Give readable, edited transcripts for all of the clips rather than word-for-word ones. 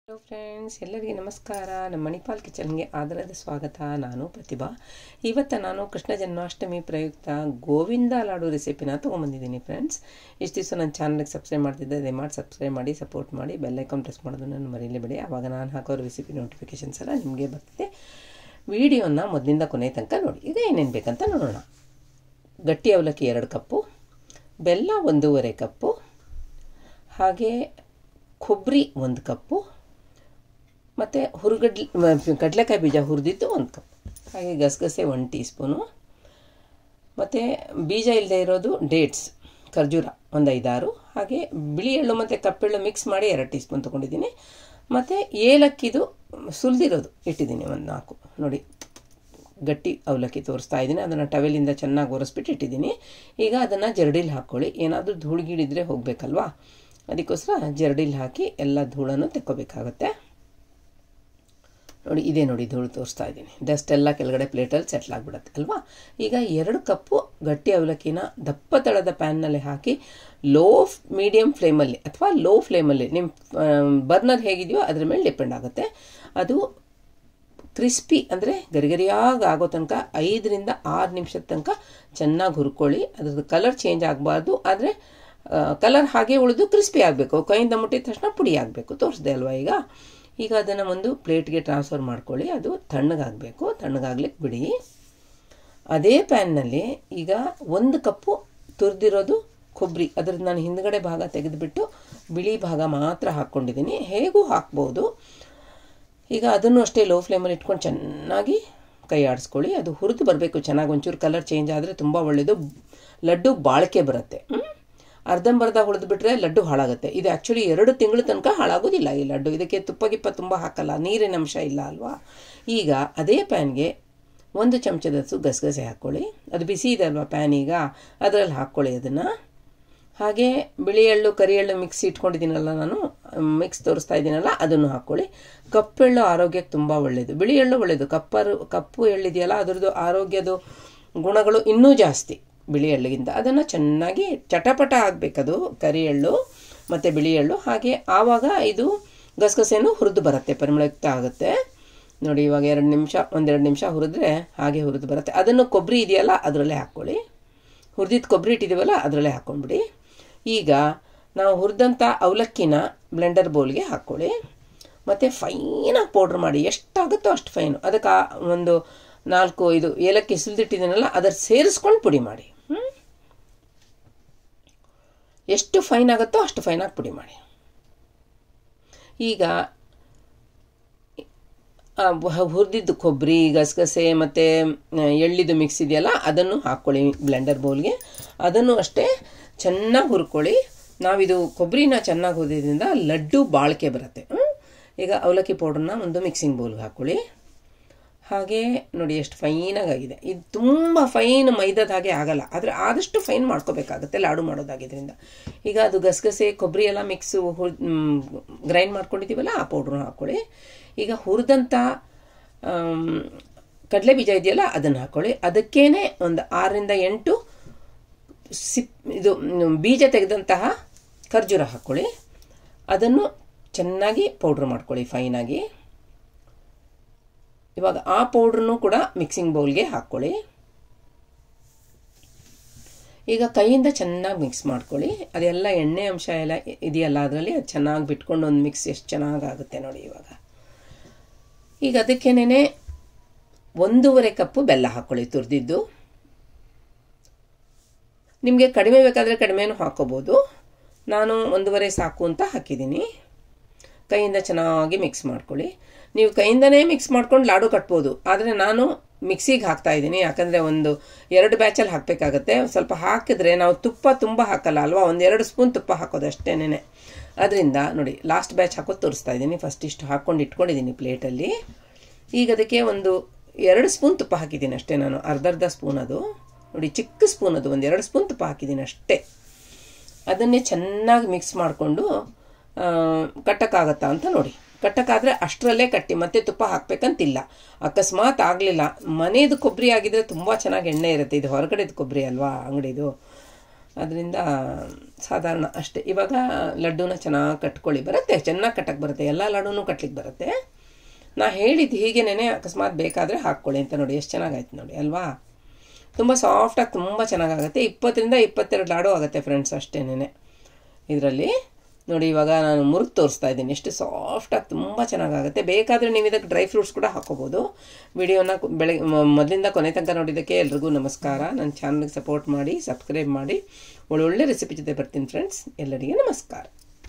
Hello friends, ಎಲ್ಲರಿಗೆ ನಮಸ್ಕಾರ. ನಮ್ಮ ಮಣಿಪಾಲ್ ಕಿಚನ್ಗೆ ಆದರದ ಸ್ವಾಗತ. ನಾನು ಪ್ರತಿಭಾ. ಇವತ್ತು ನಾನು ಕೃಷ್ಣ ಜನ್ಮಾಷ್ಟಮಿ ಪ್ರಯುಕ್ತ ಗೋವಿಂದ ಲಾಡು ರೆಸಿಪಿನ ತೊಗೊಂಬಂದಿದ್ದೀನಿ ಫ್ರೆಂಡ್ಸ್. ಇಷ್ಟು ದಿವಸ ನನ್ನ ಚಾನಲ್ಗೆ ಸಬ್ಸ್ಕ್ರೈಬ್ ಮಾಡ್ತಿದ್ದೆ, ದಯಮಾಡಿ ಸಬ್ಸ್ಕ್ರೈಬ್ ಮಾಡಿ, ಸಪೋರ್ಟ್ ಮಾಡಿ, ಬೆಲ್ ಐಕಾನ್ ಪ್ರೆಸ್ ಮಾಡೋದನ್ನು ಮರೀಲೇಬೇಡಿ. ಆವಾಗ ನಾನು ಹಾಕೋ ರೆಸಿಪಿ ನೋಟಿಫಿಕೇಷನ್ಸ್ ಎಲ್ಲ ನಿಮಗೆ ಬರ್ತಿದೆ. ವಿಡಿಯೋನ ಮೊದಲಿಂದ ಕೊನೆ ತನಕ ನೋಡಿ. ಈಗ ಏನೇನು ಬೇಕಂತ ನೋಡೋಣ. ಗಟ್ಟಿ ಅವಲಕ್ಕಿ 2 ಕಪ್ಪು, ಬೆಲ್ಲ 1.5 ಕಪ್ಪು, ಹಾಗೆ ಕೊಬ್ಬರಿ 1 ಕಪ್ಪು, ಮತ್ತು ಕಡಲೆಕಾಯಿ ಬೀಜ ಹುರಿದಿದ್ದು 1 ಕಪ್, ಹಾಗೆ ಗಸಗಸೆ 1 ಟೀ ಸ್ಪೂನು, ಮತ್ತು ಬೀಜ ಇಲ್ಲದೆ ಇರೋದು ಡೇಟ್ಸ್ ಖರ್ಜೂರ 1 5-6, ಹಾಗೆ ಬಿಳಿ ಎಳ್ಳು ಮತ್ತು ಕಪ್ಪೆಳ್ಳು ಮಿಕ್ಸ್ ಮಾಡಿ 2 ಟೀ ಸ್ಪೂನ್ ತೊಗೊಂಡಿದ್ದೀನಿ. ಮತ್ತು ಏಲಕ್ಕಿದು ಸುಲಿದಿರೋದು ಇಟ್ಟಿದ್ದೀನಿ 1 4. ನೋಡಿ, ಗಟ್ಟಿ ಅವಲಕ್ಕಿ ತೋರಿಸ್ತಾ ಇದ್ದೀನಿ. ಅದನ್ನು ಟವೆಲಿಂದ ಚೆನ್ನಾಗಿ ಒರೆಸ್ಬಿಟ್ಟು ಇಟ್ಟಿದ್ದೀನಿ. ಈಗ ಅದನ್ನು ಜರಡಿಲಿ ಹಾಕ್ಕೊಳ್ಳಿ. ಏನಾದರೂ ಧೂಳುಗಿಡಿದ್ರೆ ಹೋಗಬೇಕಲ್ವಾ, ಅದಕ್ಕೋಸ್ಕರ ಜರಡಿಲಿ ಹಾಕಿ ಎಲ್ಲ ಧೂಳನ್ನು ತೆಕ್ಕೋಬೇಕಾಗತ್ತೆ. ನೋಡಿ, ಇದೇ ನೋಡಿ ಧೂಳು ತೋರಿಸ್ತಾ ಇದ್ದೀನಿ. ಡಸ್ಟ್ ಎಲ್ಲ ಕೆಳಗಡೆ ಪ್ಲೇಟಲ್ಲಿ ಸೆಟ್ಲ್ ಆಗಿಬಿಡುತ್ತೆ ಅಲ್ವಾ. ಈಗ 2 ಕಪ್ಪು ಗಟ್ಟಿ ಅವಲಕ್ಕಿನ ದಪ್ಪ ತಳದ ಪ್ಯಾನ್ನಲ್ಲಿ ಹಾಕಿ ಮೀಡಿಯಮ್ ಫ್ಲೇಮಲ್ಲಿ ಅಥವಾ ಲೋ ಫ್ಲೇಮಲ್ಲಿ, ನಿಮ್ಮ ಬರ್ನರ್ ಹೇಗಿದೆಯೋ ಅದ್ರ ಮೇಲೆ ಡಿಪೆಂಡ್ ಆಗುತ್ತೆ. ಅದು ಕ್ರಿಸ್ಪಿ ಅಂದರೆ ಗರಿಗರಿಯಾಗಿ ಆಗೋ ತನಕ 5ರಿಂದ 6 ನಿಮಿಷದ ತನಕ ಚೆನ್ನಾಗಿ ಹುರ್ಕೊಳ್ಳಿ. ಅದ್ರದ್ದು ಕಲರ್ ಚೇಂಜ್ ಆಗಬಾರ್ದು, ಆದರೆ ಕಲರ್ ಹಾಗೆ ಉಳಿದು ಕ್ರಿಸ್ಪಿ ಆಗಬೇಕು. ಕೈಯಿಂದ ಮುಟ್ಟಿದ ತಕ್ಷಣ ಪುಡಿ ಆಗಬೇಕು. ತೋರಿಸ್ದೆ ಅಲ್ವಾ. ಈಗ ಅದನ್ನು ಒಂದು ಪ್ಲೇಟ್ಗೆ ಟ್ರಾನ್ಸ್ಫರ್ ಮಾಡ್ಕೊಳ್ಳಿ. ಅದು ತಣ್ಣಗಾಗಬೇಕು. ತಣ್ಣಗಾಗ್ಲಿಕ್ಕೆ ಬಿಡಿ. ಅದೇ ಪ್ಯಾನ್ನಲ್ಲಿ ಈಗ 1 ಕಪ್ಪು ತುರಿದಿರೋದು ಕೊಬ್ಬರಿ, ಅದ್ರದ್ದು ನಾನು ಹಿಂದ್ಗಡೆ ಭಾಗ ತೆಗೆದುಬಿಟ್ಟು ಬಿಳಿ ಭಾಗ ಮಾತ್ರ ಹಾಕ್ಕೊಂಡಿದ್ದೀನಿ. ಹೇಗೂ ಹಾಕ್ಬೋದು. ಈಗ ಅದನ್ನು ಅಷ್ಟೇ ಲೋ ಫ್ಲೇಮಲ್ಲಿ ಇಟ್ಕೊಂಡು ಚೆನ್ನಾಗಿ ಕೈ ಆಡಿಸ್ಕೊಳ್ಳಿ. ಅದು ಹುರಿದು ಬರಬೇಕು ಚೆನ್ನಾಗಿ. ಒಂಚೂರು ಕಲರ್ ಚೇಂಜ್ ಆದರೆ ತುಂಬ ಒಳ್ಳೆಯದು. ಲಡ್ಡು ಬಾಳಿಕೆ ಬರುತ್ತೆ. ಅರ್ಧಂಬರ್ಧ ಹುಳಿದ್ಬಿಟ್ರೆ ಲಡ್ಡು ಹಾಳಾಗುತ್ತೆ. ಇದು ಆ್ಯಕ್ಚುಲಿ 2 ತಿಂಗಳ ತನಕ ಹಾಳಾಗೋದಿಲ್ಲ ಈ ಲಡ್ಡು. ಇದಕ್ಕೆ ತುಪ್ಪ ತುಂಬ ಹಾಕಲ್ಲ, ನೀರಿನ ಅಂಶ ಇಲ್ಲ ಅಲ್ವಾ. ಈಗ ಅದೇ ಪ್ಯಾನ್ಗೆ 1 ಚಮಚದಷ್ಟು ಗಸಗಸೆ ಹಾಕ್ಕೊಳ್ಳಿ. ಅದು ಬಿಸಿ ಇದೆ ಅಲ್ವಾ ಪ್ಯಾನ್, ಈಗ ಅದರಲ್ಲಿ ಹಾಕ್ಕೊಳ್ಳಿ ಅದನ್ನು. ಹಾಗೆ ಬಿಳಿ ಎಳ್ಳು ಕರಿ ಎಳ್ಳು ಮಿಕ್ಸ್ ಇಟ್ಕೊಂಡಿದ್ದೀನಲ್ಲ ನಾನು, ಮಿಕ್ಸ್ ತೋರಿಸ್ತಾ ಇದ್ದೀನಲ್ಲ, ಅದನ್ನು ಹಾಕ್ಕೊಳ್ಳಿ. ಕಪ್ಪೆಳ್ಳು ಆರೋಗ್ಯಕ್ಕೆ ತುಂಬ ಒಳ್ಳೆಯದು. ಬಿಳಿ ಎಳ್ಳು ಒಳ್ಳೆಯದು, ಕಪ್ಪು ಎಳ್ಳಿದೆಯಲ್ಲ ಅದರದ್ದು ಆರೋಗ್ಯದ ಗುಣಗಳು ಇನ್ನೂ ಜಾಸ್ತಿ ಬಿಳಿ ಎಳ್ಳಿಗಿಂತ. ಅದನ್ನು ಚೆನ್ನಾಗಿ ಚಟಪಟ ಆಗಬೇಕದು ಕರಿ ಎಳ್ಳು ಮತ್ತು ಬಿಳಿ ಎಳ್ಳು. ಹಾಗೆ ಆವಾಗ ಇದು ಗಸಗಸೆನೂ ಹುರಿದು ಬರುತ್ತೆ, ಪರಿಮಳಯುಕ್ತ ಆಗುತ್ತೆ. ನೋಡಿ, ಇವಾಗ 1-2 ನಿಮಿಷ ಹುರಿದ್ರೆ ಹಾಗೆ ಹುರಿದು ಬರುತ್ತೆ. ಅದನ್ನು ಕೊಬ್ಬರಿ ಇದೆಯಲ್ಲ ಅದರಲ್ಲೇ ಹಾಕ್ಕೊಳ್ಳಿ. ಹುರಿದಿದ್ದು ಕೊಬ್ಬರಿ ಇಟ್ಟಿದ್ದೀವಲ್ಲ ಅದರಲ್ಲೇ ಹಾಕ್ಕೊಂಡ್ಬಿಡಿ. ಈಗ ನಾವು ಹುರಿದಂಥ ಅವಲಕ್ಕಿನ ಬ್ಲೆಂಡರ್ ಬೌಲ್ಗೆ ಹಾಕ್ಕೊಳ್ಳಿ. ಮತ್ತು ಫೈನಾಗಿ ಪೌಡ್ರ್ ಮಾಡಿ, ಎಷ್ಟಾಗುತ್ತೋ ಅಷ್ಟು ಫೈನು. ಅದಕ್ಕೆ ಒಂದು 4-5 ಏಲಕ್ಕಿ ಸುಲಿದಿಟ್ಟಿದ್ದೀನಲ್ಲ ಅದರ ಸೇರಿಸ್ಕೊಂಡು ಪುಡಿ ಮಾಡಿ. ಎಷ್ಟು ಫೈನ್ ಆಗುತ್ತೋ ಅಷ್ಟು ಫೈನಾಗಿ ಪುಡಿ ಮಾಡಿ. ಈಗ ಹುರಿದಿದ್ದು ಕೊಬ್ಬರಿ, ಗಸಗಸೆ ಮತ್ತು ಎಳ್ಳಿದು ಮಿಕ್ಸ್ ಇದೆಯಲ್ಲ ಅದನ್ನು ಹಾಕ್ಕೊಳ್ಳಿ ಬ್ಲೆಂಡರ್ ಬೌಲ್ಗೆ. ಅದನ್ನು ಅಷ್ಟೇ ಚೆನ್ನಾಗಿ ಹುರ್ಕೊಳ್ಳಿ. ನಾವಿದು ಕೊಬ್ಬರಿನ ಚೆನ್ನಾಗಿ ಹುರಿದ್ರಿಂದ ಲಡ್ಡು ಬಾಳಿಕೆ ಬರುತ್ತೆ. ಈಗ ಅವಲಕ್ಕಿ ಪೌಡ್ರನ್ನ ಒಂದು ಮಿಕ್ಸಿಂಗ್ ಬೌಲ್ಗೆ ಹಾಕ್ಕೊಳ್ಳಿ. ಹಾಗೆ ನೋಡಿ ಎಷ್ಟು ಫೈನಾಗಿದೆ. ಇದು ತುಂಬ ಫೈನ್ ಮೈದಾದ ಹಾಗೆ ಆಗಲ್ಲ, ಆದರೆ ಆದಷ್ಟು ಫೈನ್ ಮಾಡ್ಕೋಬೇಕಾಗುತ್ತೆ ಲಾಡು ಮಾಡೋದಾಗಿದ್ದರಿಂದ. ಈಗ ಅದು ಗಸಗಸೆ ಕೊಬ್ಬರಿ ಎಲ್ಲ ಮಿಕ್ಸು ಗ್ರೈಂಡ್ ಮಾಡ್ಕೊಂಡಿದ್ದೀವಲ್ಲ ಆ ಪೌಡ್ರನ್ನ ಹಾಕ್ಕೊಳ್ಳಿ. ಈಗ ಹುರಿದಂಥ ಕಡಲೆ ಬೀಜ ಇದೆಯಲ್ಲ ಅದನ್ನು ಹಾಕ್ಕೊಳ್ಳಿ. ಅದಕ್ಕೇನೆ ಒಂದು 6ರಿಂದ 8 ಇದು ಬೀಜ ತೆಗೆದಂತಹ ಖರ್ಜೂರ ಹಾಕ್ಕೊಳ್ಳಿ. ಅದನ್ನು ಚೆನ್ನಾಗಿ ಪೌಡ್ರ್ ಮಾಡ್ಕೊಳ್ಳಿ ಫೈನಾಗಿ. ಇವಾಗ ಆ ಪೌಡ್ರನ್ನು ಕೂಡ ಮಿಕ್ಸಿಂಗ್ ಬೌಲ್ಗೆ ಹಾಕ್ಕೊಳ್ಳಿ. ಈಗ ಕೈಯಿಂದ ಚೆನ್ನಾಗಿ ಮಿಕ್ಸ್ ಮಾಡ್ಕೊಳ್ಳಿ. ಅದೆಲ್ಲ ಎಣ್ಣೆ ಅಂಶ ಎಲ್ಲ ಇದೆಯಲ್ಲ ಅದರಲ್ಲಿ, ಅದು ಚೆನ್ನಾಗಿ ಬಿಟ್ಕೊಂಡು ಒಂದು ಮಿಕ್ಸ್ ಎಷ್ಟು ಚೆನ್ನಾಗಾಗುತ್ತೆ ನೋಡಿ. ಈಗ ಅದಕ್ಕೇನೆ 1.5 ಕಪ್ಪು ಬೆಲ್ಲ ಹಾಕ್ಕೊಳ್ಳಿ ತುರಿದಿದ್ದು. ನಿಮಗೆ ಕಡಿಮೆ ಬೇಕಾದರೆ ಕಡಿಮೆನೂ ಹಾಕ್ಕೋಬೋದು. ನಾನು 1.5 ಸಾಕು ಅಂತ ಹಾಕಿದ್ದೀನಿ. ಕೈಯಿಂದ ಚೆನ್ನಾಗಿ ಮಿಕ್ಸ್ ಮಾಡ್ಕೊಳ್ಳಿ. ನೀವು ಕೈಯಿಂದನೇ ಮಿಕ್ಸ್ ಮಾಡ್ಕೊಂಡು ಲಾಡು ಕಟ್ಬೋದು, ಆದರೆ ನಾನು ಮಿಕ್ಸಿಗೆ ಹಾಕ್ತಾ ಇದ್ದೀನಿ. ಯಾಕಂದರೆ 2 ಬ್ಯಾಚಲ್ಲಿ ಹಾಕಬೇಕಾಗತ್ತೆ. ಸ್ವಲ್ಪ ಹಾಕಿದ್ರೆ ನಾವು ತುಪ್ಪ ತುಂಬ ಹಾಕಲ್ಲ ಅಲ್ವಾ, 1-2 ಸ್ಪೂನ್ ತುಪ್ಪ ಹಾಕೋದು ಅಷ್ಟೇನೆ. ಅದರಿಂದ ನೋಡಿ ಲಾಸ್ಟ್ ಬ್ಯಾಚ್ ಹಾಕೋದು ತೋರಿಸ್ತಾ ಇದ್ದೀನಿ. ಫಸ್ಟ್ ಇಷ್ಟು ಹಾಕ್ಕೊಂಡು ಇಟ್ಕೊಂಡಿದ್ದೀನಿ ಪ್ಲೇಟಲ್ಲಿ. ಈಗ ಅದಕ್ಕೆ 2 ಸ್ಪೂನ್ ತುಪ್ಪ ಹಾಕಿದ್ದೀನಿ ಅಷ್ಟೇ ನಾನು, ಅರ್ಧ ಸ್ಪೂನ್. ಅದು ನೋಡಿ ಚಿಕ್ಕ ಸ್ಪೂನ್, ಅದು 1-2 ಸ್ಪೂನ್ ತುಪ್ಪ ಹಾಕಿದ್ದೀನಿ ಅಷ್ಟೇ. ಅದನ್ನೇ ಚೆನ್ನಾಗಿ ಮಿಕ್ಸ್ ಮಾಡಿಕೊಂಡು ಕಟ್ಟಕ್ಕಾಗತ್ತಾ ಅಂತ ನೋಡಿ. ಕಟ್ಟಕ್ಕಾದರೆ ಅಷ್ಟರಲ್ಲೇ ಕಟ್ಟಿ, ಮತ್ತೆ ತುಪ್ಪ ಹಾಕಬೇಕಂತಿಲ್ಲ. ಅಕಸ್ಮಾತ್ ಆಗಲಿಲ್ಲ, ಮನೆಯದು ಕೊಬ್ಬರಿ ಆಗಿದ್ರೆ ತುಂಬ ಚೆನ್ನಾಗಿ ಎಣ್ಣೆ ಇರುತ್ತೆ. ಇದು ಹೊರಗಡೆದು ಕೊಬ್ಬರಿ ಅಲ್ವಾ ಅಂಗಡಿದು, ಅದರಿಂದ ಸಾಧಾರಣ ಅಷ್ಟೇ. ಇವಾಗ ಲಡ್ಡುನ ಚೆನ್ನಾಗಿ ಕಟ್ಕೊಳ್ಳಿ. ಬರುತ್ತೆ, ಚೆನ್ನಾಗಿ ಕಟ್ಟಕ್ಕೆ ಬರುತ್ತೆ, ಎಲ್ಲ ಲಡ್ಡುನೂ ಕಟ್ಲಿಕ್ಕೆ ಬರುತ್ತೆ. ನಾ ಹೇಳಿದ್ದು ಹೀಗೇನೆ, ಅಕಸ್ಮಾತ್ ಬೇಕಾದರೆ ಹಾಕ್ಕೊಳ್ಳಿ ಅಂತ. ನೋಡಿ ಎಷ್ಟು ಚೆನ್ನಾಗಾಯ್ತು ನೋಡಿ ಅಲ್ವಾ. ತುಂಬ ಸಾಫ್ಟಾಗಿ ತುಂಬ ಚೆನ್ನಾಗಾಗುತ್ತೆ. 20 ರಿಂದ 22 ಲಾಡು ಆಗುತ್ತೆ ಫ್ರೆಂಡ್ಸ್ ಅಷ್ಟೇನೆ ಇದರಲ್ಲಿ. ನೋಡಿ ಇವಾಗ ನಾನು ಮುರಿದು ತೋರಿಸ್ತಾ ಇದ್ದೀನಿ, ಎಷ್ಟು ಸಾಫ್ಟಾಗಿ ತುಂಬ ಚೆನ್ನಾಗಾಗುತ್ತೆ. ಬೇಕಾದರೆ ನೀವು ಇದಕ್ಕೆ ಡ್ರೈ ಫ್ರೂಟ್ಸ್ ಕೂಡ ಹಾಕೋಬೋದು. ವಿಡಿಯೋನ ಮೊದಲಿಂದ ಕೊನೆ ತನಕ ನೋಡಿದ್ದಕ್ಕೆ ಎಲ್ರಿಗೂ ನಮಸ್ಕಾರ. ನನ್ನ ಚಾನಲ್ಗೆ ಸಪೋರ್ಟ್ ಮಾಡಿ, ಸಬ್ಸ್ಕ್ರೈಬ್ ಮಾಡಿ. ಒಳ್ಳೊಳ್ಳೆ ರೆಸಿಪಿ ಜೊತೆ ಬರ್ತೀನಿ ಫ್ರೆಂಡ್ಸ್. ಎಲ್ಲರಿಗೆ ನಮಸ್ಕಾರ.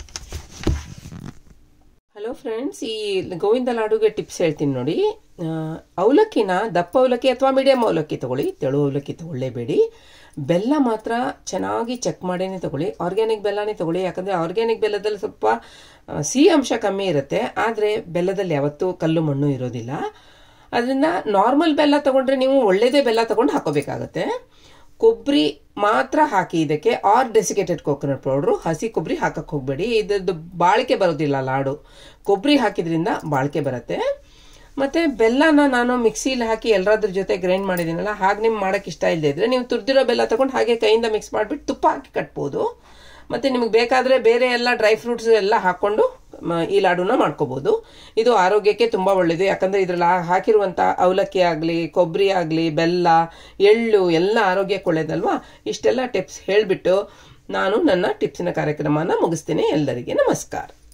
ಹಲೋ ಫ್ರೆಂಡ್ಸ್, ಈ ಗೋವಿಂದ ಲಾಡುಗೆ ಟಿಪ್ಸ್ ಹೇಳ್ತೀನಿ ನೋಡಿ. ಅವಲಕ್ಕಿನ ದಪ್ಪ ಅವಲಕ್ಕಿ ಅಥವಾ ಮೀಡಿಯಂ ಅವಲಕ್ಕಿ ತೊಗೊಳ್ಳಿ, ತೆಳು ಅವಲಕ್ಕಿ ತೊಗೊಳ್ಳೇಬೇಡಿ. ಬೆಲ್ಲ ಮಾತ್ರ ಚೆನ್ನಾಗಿ ಚೆಕ್ ಮಾಡೇನೆ ತೊಗೊಳ್ಳಿ. ಆರ್ಗ್ಯಾನಿಕ್ ಬೆಲ್ಲನೇ ತೊಗೊಳ್ಳಿ. ಯಾಕಂದರೆ ಆರ್ಗ್ಯಾನಿಕ್ ಬೆಲ್ಲದಲ್ಲಿ ಸ್ವಲ್ಪ ಸಿಹಿ ಅಂಶ ಕಮ್ಮಿ ಇರುತ್ತೆ, ಆದರೆ ಬೆಲ್ಲದಲ್ಲಿ ಯಾವತ್ತೂ ಕಲ್ಲು ಮಣ್ಣು ಇರೋದಿಲ್ಲ. ಅದರಿಂದ ನಾರ್ಮಲ್ ಬೆಲ್ಲ ತೊಗೊಂಡ್ರೆ ನೀವು ಒಳ್ಳೆಯದೇ ಬೆಲ್ಲ ತೊಗೊಂಡು ಹಾಕೋಬೇಕಾಗತ್ತೆ. ಕೊಬ್ಬರಿ ಮಾತ್ರ ಹಾಕಿ ಇದಕ್ಕೆ, ಆರ್ ಡೆಸಿಕೇಟೆಡ್ ಕೋಕೋನಟ್ ಪೌಡ್ರು. ಹಸಿ ಕೊಬ್ಬರಿ ಹಾಕಕ್ಕೆ ಹೋಗಬೇಡಿ, ಇದ್ರದ್ದು ಬಾಳಿಕೆ ಬರೋದಿಲ್ಲ ಲಾಡು. ಕೊಬ್ಬರಿ ಹಾಕಿದ್ರಿಂದ ಬಾಳಿಕೆ ಬರುತ್ತೆ. ಮತ್ತು ಬೆಲ್ಲನ ನಾನು ಮಿಕ್ಸಿಲಿ ಹಾಕಿ ಎಲ್ಲರದ್ರ ಜೊತೆ ಗ್ರೈಂಡ್ ಮಾಡಿದ್ದೀನಲ್ಲ, ಹಾಗೆ ನಿಮ್ಗೆ ಮಾಡೋಕ್ಕೆ ಇಷ್ಟ ಇಲ್ಲದೆ ಇದ್ರೆ ನೀವು ತುರಿದಿರೋ ಬೆಲ್ಲ ತೊಗೊಂಡು ಹಾಗೆ ಕೈಯಿಂದ ಮಿಕ್ಸ್ ಮಾಡಿಬಿಟ್ಟು ತುಪ್ಪ ಹಾಕಿ ಕಟ್ಬೋದು. ಮತ್ತು ನಿಮಗೆ ಬೇಕಾದರೆ ಬೇರೆ ಎಲ್ಲ ಡ್ರೈ ಫ್ರೂಟ್ಸ್ ಎಲ್ಲ ಹಾಕ್ಕೊಂಡು ಈ ಲಾಡುನ ಮಾಡ್ಕೋಬೋದು. ಇದು ಆರೋಗ್ಯಕ್ಕೆ ತುಂಬ ಒಳ್ಳೆಯದು. ಯಾಕಂದರೆ ಇದರಲ್ಲಿ ಹಾಕಿರುವಂಥ ಅವಲಕ್ಕಿ ಆಗಲಿ, ಕೊಬ್ಬರಿ ಆಗಲಿ, ಬೆಲ್ಲ, ಎಳ್ಳು ಎಲ್ಲ ಆರೋಗ್ಯಕ್ಕೆ ಒಳ್ಳೆಯದಲ್ವಾ. ಇಷ್ಟೆಲ್ಲ ಟಿಪ್ಸ್ ಹೇಳಿಬಿಟ್ಟು ನಾನು ನನ್ನ ಟಿಪ್ಸಿನ ಕಾರ್ಯಕ್ರಮನ ಮುಗಿಸ್ತೀನಿ. ಎಲ್ಲರಿಗೆ ನಮಸ್ಕಾರ.